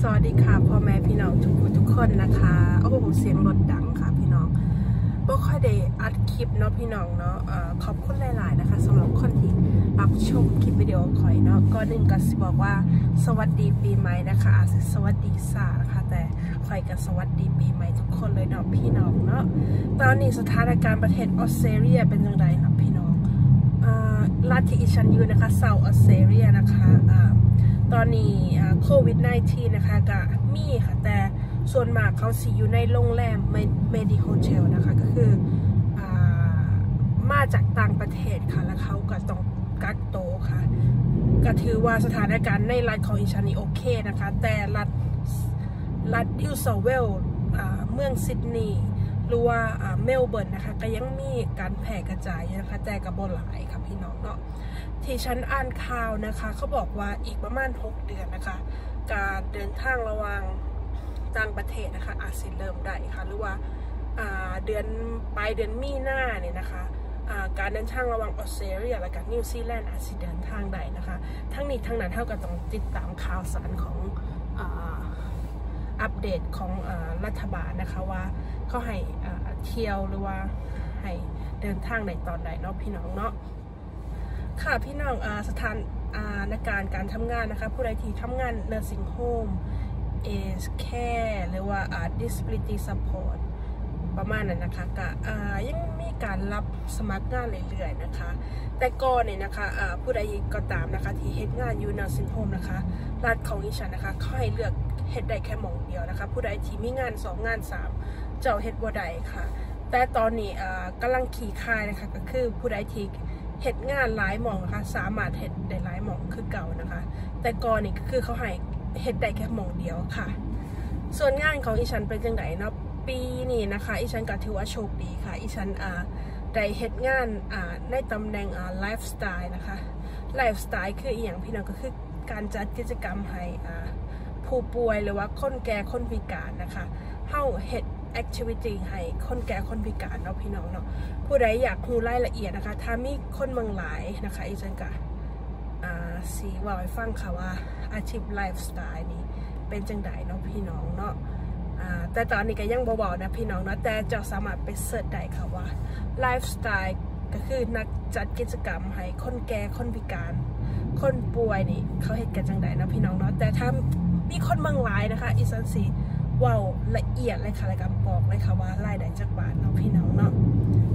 สวัสดีค่ะพ่อแม่พี่น้องทุกคนนะคะโอ้โหเสียงรถดังค่ะพี่น้องบ่ค่อยได้อัดคลิปเนาะพี่น้องเนาะขอบคุณหลายๆนะคะสำหรับคนที่รับชมคลิปวิดีโอข่อยเนาะก็หนึ่งก็สิบอกว่าสวัสดีปีใหม่นะคะอาจจะสวัสดีศาสตร์นะคะแต่ข่อยก็สวัสดีปีใหม่ทุกคนเลยเนาะพี่น้องเนาะตอนนี้สถานการณ์ประเทศออสเตรเลียเป็นยังไงนะพี่น้องรัฐที่อิชันอยู่นะคะเซาท์ออสเตรเลียนะคะตอนนี้โควิด -19 นะคะก็มีค่ะแต่ส่วนมากเขาสิอยู่ในโรงแรมเมดิโฮเทลนะคะก็คือมาจากต่างประเทศค่ะแล้วเขาก็ต้องกักโตวค่ะก็ถือว่าสถานการณ์ในรัฐของอิชันนี่โอเคนะคะแต่รัฐนิวเซาท์เวลส์เมืองซิดนีย์หรือว่าเมลเบิร์นนะคะก็ยังมีการแพร่กระจายนะคะแต่กับบ่หลายค่ะพี่น้องเนาะที่ฉันอ่านข่าวนะคะเขาบอกว่าอีกประมาณ6 เดือนนะคะการเดินทางระหว่างต่างประเทศนะคะอาจจะเริ่มได้ค่ะหรือว่าเดือนปลายเดือนมีนาเนี่ยนะคะการเดินทางระหว่างออสเตรเลียและกับนิวซีแลนด์อาจจะเดินทางได้นะคะทั้งนี้ทั้งนั้นเท่ากับต้องติดตามข่าวสารของอัปเดตของรัฐบาลนะคะว่าเขาให้เที่ยวหรือว่าให้เดินทางในตอนใดเนาะพี่น้องเนาะค่ะพี่น้องสถานการทำงานนะคะผู้ใดที่ทำงาน nursing home aged care หรือว่าdisability support ประมาณนั้นนะคะก็ยังมีการรับสมัครงานเรื่อยๆนะคะแต่ก่อนเนี่ยนะคะผู้ใดก็ตามนะคะที่เฮ็ดงานอยู่ nursing home นะคะรัฐของอิชันนะคะเขาให้เลือกเฮ็ดได้แค่หม่องเดียวนะคะผู้ใดที่มีงาน2 งาน 3เจ้าเฮ็ดบ่ได้ค่ะแต่ตอนนี้กำลังขี่คายนะคะก็คือผู้ใดที่เฮ็ดงานหลายหม่องนะคะสามารถเฮ็ดได้หลายหม่องคือเก่านะคะแต่ก่อนนี่ก็คือเขาให้เฮ็ดได้แค่หม่องเดียวค่ะส่วนงานของอิชันเป็นจังไดเนาะปีนี้นะคะอิชันก็ถือว่าโชคดีค่ะอิชันได้เฮ็ดงานในตำแหน่งไลฟ์สไตล์นะคะไลฟ์สไตล์คืออีหยังพี่น้องก็คือการจัดกิจกรรมให้ผู้ป่วยหรือว่าคนแก่คนพิการนะคะเฮาเฮ็ดแอคทิวิตี้ให้คนแก่คนพิการเนาะพี่น้องเนาะผู้ใดอยากรู้รายละเอียดนะคะถ้ามีคนเมืองหลายนะคะอิชันก็สีว่าให้ฟังค่ะว่าอาชีพไลฟ์สไตล์นี้เป็นจังไดเนาะพี่น้องเนาะแต่ตอนนี้ก็ยังบ่บอกนะพี่น้องเนาะแต่จะสามารถไปเสิร์ชได้ค่ะว่าไลฟ์สไตล์ก็คือนักจัดกิจกรรมให้คนแก่คนพิการคนป่วยนี่เขาเฮ็ดกันจังไดเนาะพี่น้องเนาะแต่ถ้ามีคนเมืองหลายนะคะอีสันสีว้าวละเอียดเลยค่ะรายการบอกเลยค่ะว่ารายได้จากบาทเนาะพี่น้องเนาะ